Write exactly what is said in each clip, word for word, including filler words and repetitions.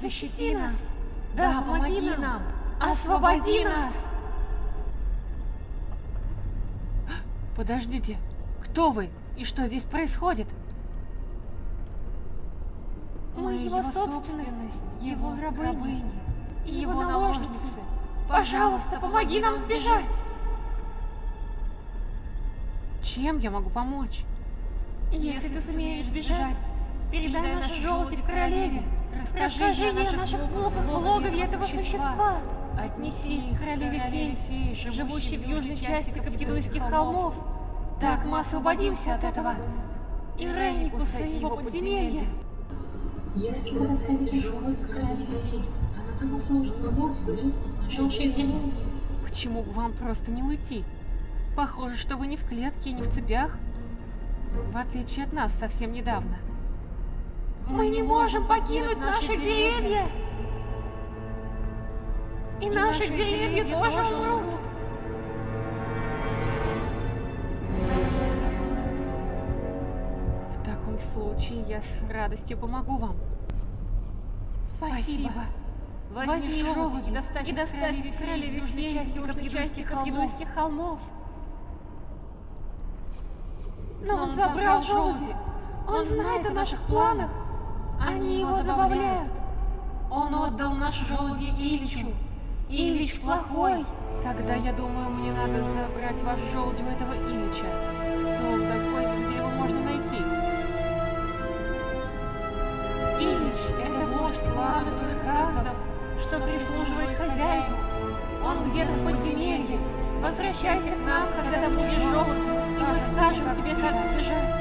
защити нас! Да, помоги нам! Освободи нас! Подождите, кто вы и что здесь происходит? Мы его собственность, его рабыни, его наложницы. Пожалуйста, помоги нам сбежать! Чем я могу помочь? Если ты сумеешь сбежать, передай наш желудь королеве. Расскажи ей о наших муках в логове этого существа. Отнеси их королеве фей, живущей в южной части Капкидуйских холмов. Так мы освободимся от этого Ирейникуса и его подземелья. Если вы доставите желудь королеве фей, она сможет вернуть вылезти с нашей деревни. Почему бы вам просто не уйти? Похоже, что вы не в клетке и не в цепях, в отличие от нас совсем недавно. Мы не можем покинуть наши деревья! И, и наши, наши деревья, деревья тоже умрут! В таком случае я с радостью помогу вам. Спасибо. Возьми, Возьми желудь и доставь, и доставь королеве в части Капкидуйских холмов. холмов. Но он, он забрал желуди. Он знает о наших планах. Они его забавляют. Он отдал наши желуди Ильичу. Ильич плохой. Тогда я думаю, мне надо забрать ваш желудь у этого Ильича. Кто он такой, где его можно найти? Ильич — это вождь клана Туркандов, что прислуживает хозяину. Он где-то в подземелье. Возвращайся к нам, когда добудешь желудь, и мы скажем тебе, как сбежать.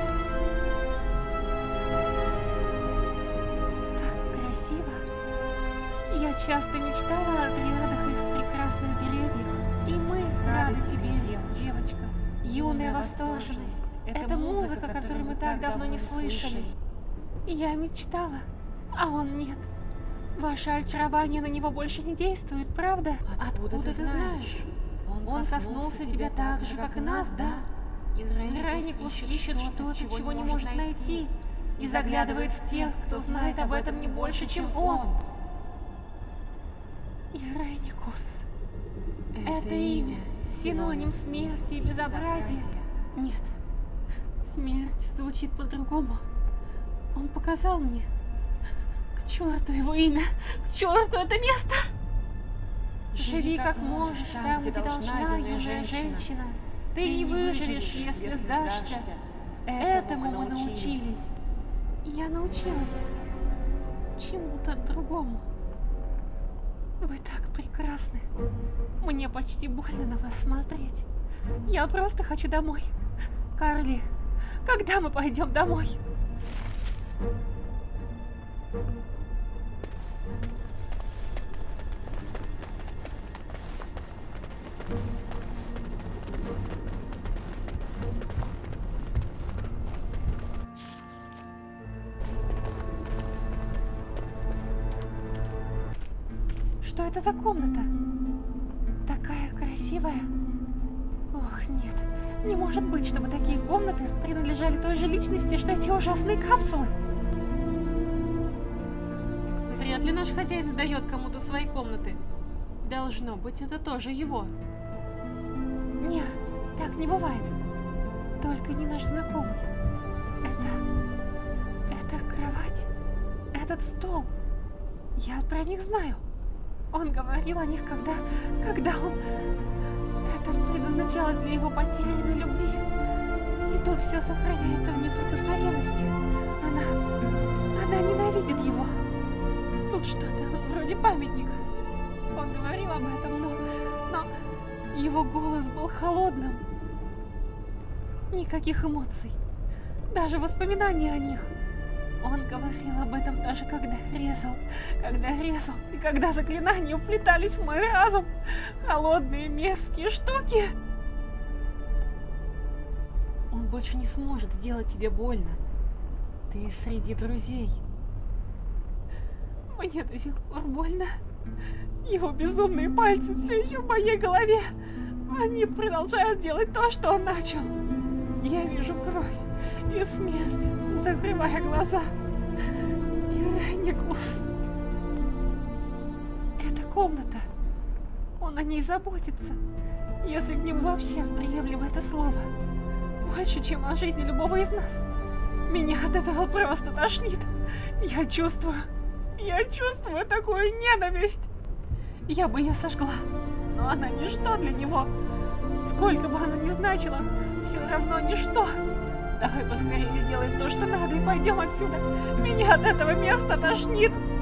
Так красиво. Я часто мечтала о триадах и их прекрасных деревьях. И мы рады тебе, девочка. Юная восторженность. Это музыка, которую мы так давно не слышали. Я мечтала, а он нет. Ваше очарование на него больше не действует, правда? Откуда, Откуда ты знаешь? Он, Он коснулся тебя так же, как и нас, да? Ирейникус ищет что-то, чего, чего не может найти, и заглядывает в тех, кто знает об этом не больше, чем он. Ирейникус. Это имя — синоним смерти и безобразия. Нет, смерть звучит по-другому. Он показал мне. К черту его имя! К черту это место! Живи как можешь там, где должна, юная женщина. Ты не выживешь, если сдашься. Этому мы научились. Я научилась чему-то другому. Вы так прекрасны. Мне почти больно на вас смотреть. Я просто хочу домой. Карли, когда мы пойдем домой? Что это за комната? Такая красивая. Ох, нет. Не может быть, чтобы такие комнаты принадлежали той же личности, что эти ужасные капсулы. Вряд ли наш хозяин сдает кому-то свои комнаты. Должно быть, это тоже его. Не, так не бывает. Только не наш знакомый. Это... это кровать. Этот стол. Я про них знаю. Он говорил о них, когда... когда он... Это предназначалось для его потерянной любви. И тут все сохраняется в неприкосновенности. Она... она ненавидит его. Тут что-то вроде памятника. Он говорил об этом, но... но... его голос был холодным. Никаких эмоций. Даже воспоминаний о них. Он говорил об этом даже когда резал, когда резал, и когда заклинания вплетались в мой разум. Холодные мерзкие штуки. Он больше не сможет сделать тебе больно. Ты среди друзей. Мне до сих пор больно. Его безумные пальцы все еще в моей голове. Они продолжают делать то, что он начал. Я вижу кровь и смерть, закрывая глаза. Ирейникус. комната. Он о ней заботится, если в нем вообще приемлемо это слово. Больше, чем о жизни любого из нас. Меня от этого просто тошнит. Я чувствую, я чувствую такую ненависть. Я бы ее сожгла, но она ничто для него. Сколько бы она ни значила, все равно ничто. Давай поскорее сделаем то, что надо, и пойдем отсюда. Меня от этого места тошнит.